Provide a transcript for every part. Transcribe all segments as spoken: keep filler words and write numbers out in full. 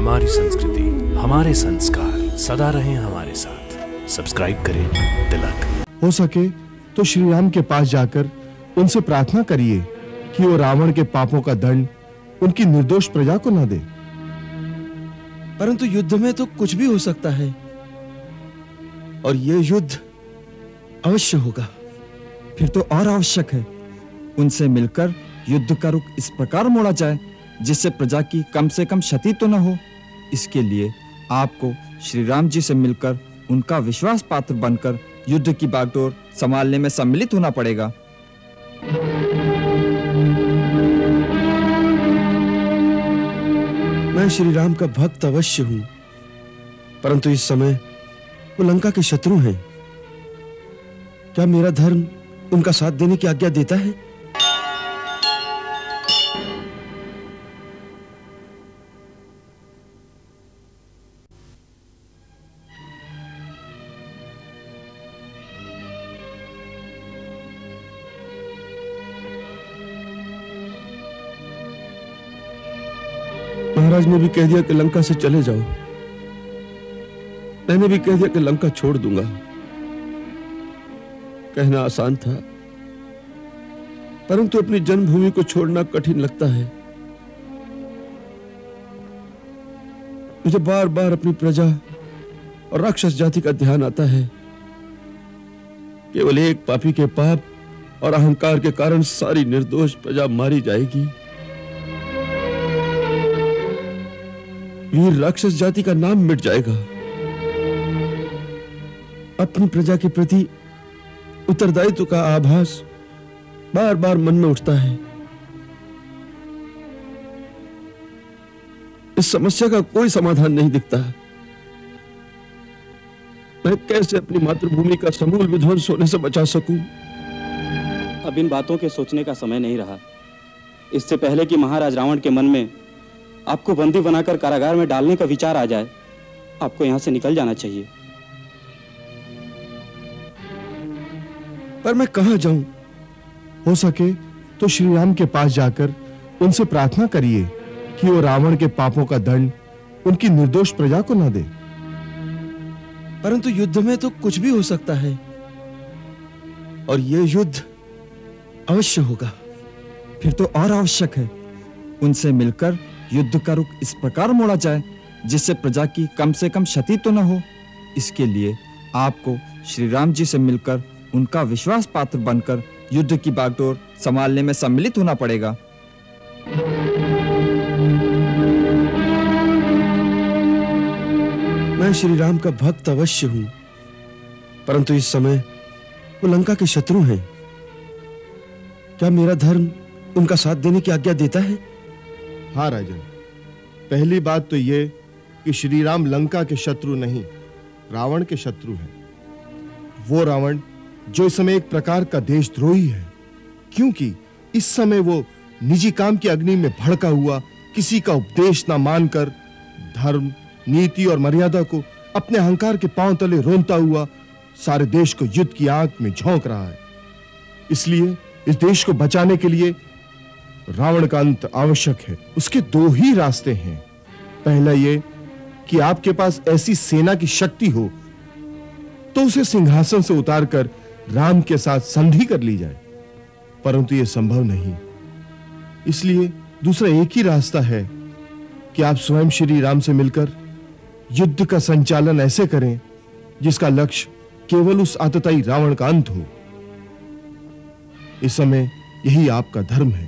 हमारी संस्कृति, हमारे संस्कार सदा रहें हमारे साथ। सब्सक्राइब करें तिलक। हो सके तो श्री राम के पास जाकर उनसे प्रार्थना करिए कि वो रावण के पापों का दंड उनकी निर्दोष प्रजा को न दे। परंतु युद्ध में तो कुछ भी हो सकता है, और यह युद्ध अवश्य होगा। फिर तो और आवश्यक है उनसे मिलकर युद्ध का रुख इस प्रकार मोड़ा जाए जिससे प्रजा की कम से कम क्षति तो न हो। इसके लिए आपको श्री राम जी से मिलकर उनका विश्वास पात्र बनकर युद्ध की बागडोर संभालने में सम्मिलित होना पड़ेगा। मैं श्री राम का भक्त अवश्य हूं, परंतु इस समय वो लंका के शत्रु हैं। क्या मेरा धर्म उनका साथ देने की आज्ञा देता है? महाराज ने भी कह दिया कि लंका से चले जाओ। मैंने भी कह दिया कि लंका छोड़ दूंगा। कहना आसान था, परंतु अपनी जन्मभूमि को छोड़ना कठिन लगता है। मुझे बार बार अपनी प्रजा और राक्षस जाति का ध्यान आता है। केवल एक पापी के पाप और अहंकार के कारण सारी निर्दोष प्रजा मारी जाएगी। वीर राक्षस जाति का नाम मिट जाएगा। अपनी प्रजा के प्रति उत्तरदायित्व का आभास बार बार मन में उठता है। इस समस्या का कोई समाधान नहीं दिखता। मैं कैसे अपनी मातृभूमि का समूल विध्वंस होने से बचा सकूं? अब इन बातों के सोचने का समय नहीं रहा। इससे पहले कि महाराज रावण के मन में आपको बंदी बनाकर कारागार में डालने का विचार आ जाए, आपको यहां से निकल जाना चाहिए। पर मैं कहां जाऊं? हो सके तो श्री राम के पास जाकर उनसे प्रार्थना करिए कि वो रावण के पापों का दंड उनकी निर्दोष प्रजा को न दे। परंतु युद्ध में तो कुछ भी हो सकता है, और यह युद्ध अवश्य होगा। फिर तो और आवश्यक है उनसे मिलकर युद्ध का रुख इस प्रकार मोड़ा जाए जिससे प्रजा की कम से कम क्षति तो न हो। इसके लिए आपको श्री राम जी से मिलकर उनका विश्वास पात्र बनकर युद्ध की बागडोर संभालने में सम्मिलित होना पड़ेगा। मैं श्री राम का भक्त अवश्य हूं, परंतु इस समय वो लंका के शत्रु हैं। क्या मेरा धर्म उनका साथ देने की आज्ञा देता है? हाँ राजन, पहली बात तो ये कि श्री राम लंका के शत्रु नहीं, रावण के शत्रु हैं। वो रावण जो इस समय एक प्रकार का देशद्रोही है, क्योंकि इस समय वो निजी काम की अग्नि में भड़का हुआ, किसी का उपदेश ना मानकर धर्म, नीति और मर्यादा को अपने अहंकार के पांव तले रोनता हुआ सारे देश को युद्ध की आग में झोंक रहा है। इसलिए इस देश को बचाने के लिए रावण का अंत आवश्यक है। उसके दो ही रास्ते हैं। पहला ये कि आपके पास ऐसी सेना की शक्ति हो तो उसे सिंहासन से उतारकर राम के साथ संधि कर ली जाए, परंतु यह संभव नहीं। इसलिए दूसरा एक ही रास्ता है कि आप स्वयं श्री राम से मिलकर युद्ध का संचालन ऐसे करें जिसका लक्ष्य केवल उस आतताई रावण का अंत हो। इस समय यही आपका धर्म है।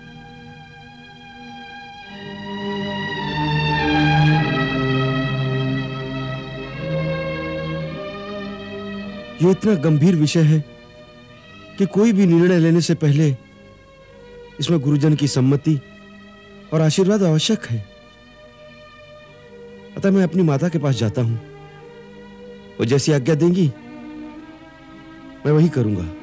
यह इतना गंभीर विषय है कि कोई भी निर्णय लेने से पहले इसमें गुरुजन की सम्मति और आशीर्वाद आवश्यक है। अतः मैं अपनी माता के पास जाता हूं। वो जैसी आज्ञा देंगी मैं वही करूंगा।